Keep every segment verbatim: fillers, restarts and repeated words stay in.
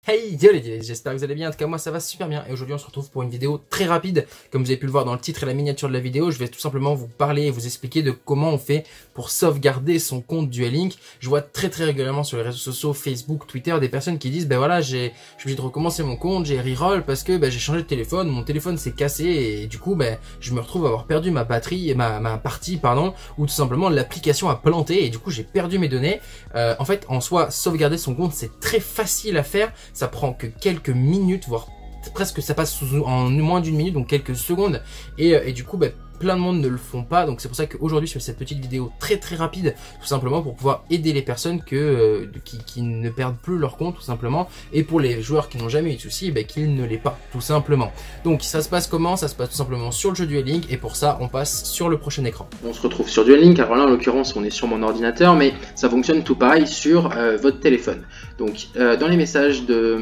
Hey yo les dieux, j'espère que vous allez bien, en tout cas moi ça va super bien et aujourd'hui on se retrouve pour une vidéo très rapide. Comme vous avez pu le voir dans le titre et la miniature de la vidéo, je vais tout simplement vous parler et vous expliquer de comment on fait pour sauvegarder son compte Duel Link. Je vois très très régulièrement sur les réseaux sociaux, Facebook, Twitter, des personnes qui disent ben voilà, j'ai, je suis obligé de recommencer mon compte, j'ai reroll parce que ben, j'ai changé de téléphone, mon téléphone s'est cassé et du coup ben, je me retrouve à avoir perdu ma batterie, ma, ma partie pardon, ou tout simplement l'application a planté et du coup j'ai perdu mes données. Euh, en fait en soi, sauvegarder son compte c'est très facile à faire, ça prend que quelques minutes, voire presque ça passe sous, en moins d'une minute, donc quelques secondes, et, et du coup bah, plein de monde ne le font pas, donc c'est pour ça qu'aujourd'hui je fais cette petite vidéo très très rapide, tout simplement pour pouvoir aider les personnes que, euh, qui, qui ne perdent plus leur compte tout simplement, et pour les joueurs qui n'ont jamais eu de soucis, bah, qu'ils ne l'aient pas tout simplement. Donc ça se passe comment? Ça se passe tout simplement sur le jeu Duel Link, et pour ça on passe sur le prochain écran. On se retrouve sur Duel Link, alors là en l'occurrence on est sur mon ordinateur, mais ça fonctionne tout pareil sur euh, votre téléphone. Donc euh, dans les messages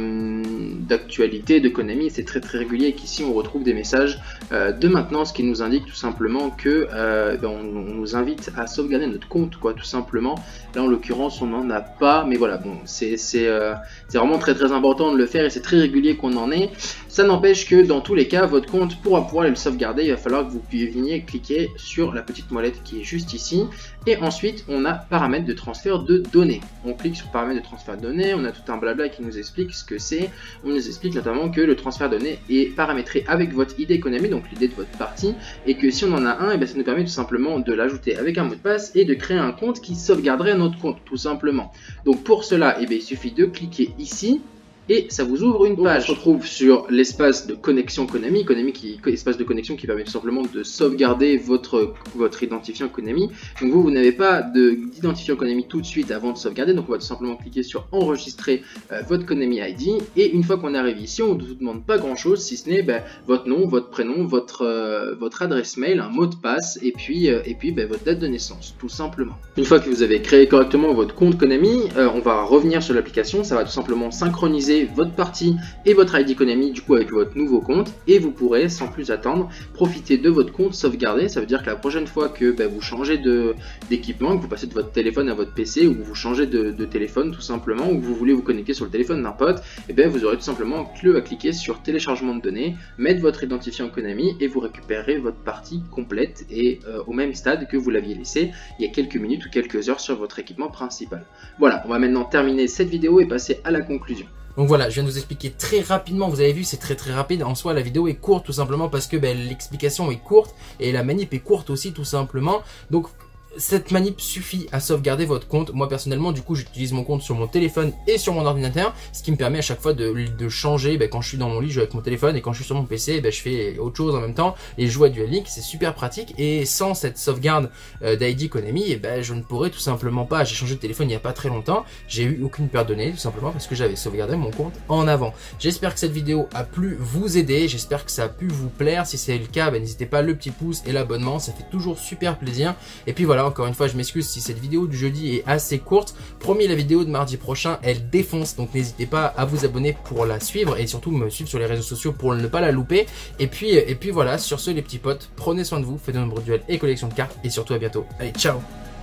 d'actualité, de, de Konami, c'est très très régulier qu'ici on retrouve des messages euh, de maintenance qui nous indiquent tout simplement que euh, ben, on, on nous invite à sauvegarder notre compte, quoi, tout simplement. Là en l'occurrence on n'en a pas, mais voilà, bon, c'est euh, vraiment très très important de le faire et c'est très régulier qu'on en ait. Ça n'empêche que dans tous les cas votre compte pourra pouvoir le sauvegarder. Il va falloir que vous veniez cliquer sur la petite molette qui est juste ici, et ensuite on a paramètres de transfert de données. On clique sur paramètres de transfert de données, on a tout un blabla qui nous explique ce que c'est. On nous explique notamment que le transfert de données est paramétré avec votre I D Konami, donc l'I D de votre partie, et que si on en a un, et bien ça nous permet tout simplement de l'ajouter avec un mot de passe et de créer un compte qui sauvegarderait notre compte tout simplement. Donc pour cela, et bien il suffit de cliquer ici et ça vous ouvre une page. On se retrouve sur l'espace de connexion Konami, Konami qui espace de connexion qui permet tout simplement de sauvegarder votre votre identifiant Konami. Donc vous vous n'avez pas d'identifiant Konami tout de suite avant de sauvegarder, donc on va tout simplement cliquer sur enregistrer euh, votre Konami I D, et une fois qu'on arrive ici, on ne vous demande pas grand chose si ce n'est ben, votre nom, votre prénom, votre euh, votre adresse mail, un mot de passe et puis euh, et puis ben, votre date de naissance tout simplement. Une fois que vous avez créé correctement votre compte Konami, euh, on va revenir sur l'application, ça va tout simplement synchroniser votre partie et votre I D Konami du coup avec votre nouveau compte, et vous pourrez sans plus attendre profiter de votre compte sauvegardé. Ça veut dire que la prochaine fois que bah, vous changez d'équipement, que vous passez de votre téléphone à votre P C, ou que vous changez de, de téléphone tout simplement, ou que vous voulez vous connecter sur le téléphone d'un pote, et bien vous aurez tout simplement que à cliquer sur téléchargement de données, mettre votre identifiant Konami et vous récupérez votre partie complète et euh, au même stade que vous l'aviez laissé il y a quelques minutes ou quelques heures sur votre équipement principal. Voilà, on va maintenant terminer cette vidéo et passer à la conclusion. Donc voilà, je viens de vous expliquer très rapidement, vous avez vu c'est très très rapide, en soi la vidéo est courte tout simplement parce que ben, l'explication est courte et la manip est courte aussi tout simplement. Donc cette manip suffit à sauvegarder votre compte. Moi personnellement du coup j'utilise mon compte sur mon téléphone et sur mon ordinateur, ce qui me permet à chaque fois de, de changer. Ben, quand je suis dans mon lit je joue avec mon téléphone, et quand je suis sur mon P C ben, je fais autre chose en même temps et je joue à Duel Link. C'est super pratique, et sans cette sauvegarde euh, d'I D Konami et ben, je ne pourrais tout simplement pas. J'ai changé de téléphone il n'y a pas très longtemps, j'ai eu aucune perte de données tout simplement parce que j'avais sauvegardé mon compte en avant. J'espère que cette vidéo a pu vous aider, j'espère que ça a pu vous plaire. Si c'est le cas, ben, n'hésitez pas le petit pouce et l'abonnement, ça fait toujours super plaisir. Et puis voilà, encore une fois je m'excuse si cette vidéo du jeudi est assez courte. Promis, la vidéo de mardi prochain elle défonce, donc n'hésitez pas à vous abonner pour la suivre et surtout me suivre sur les réseaux sociaux pour ne pas la louper. Et puis, et puis voilà, sur ce les petits potes, prenez soin de vous, faites de nombreux duels et collections de cartes, et surtout à bientôt. Allez, ciao!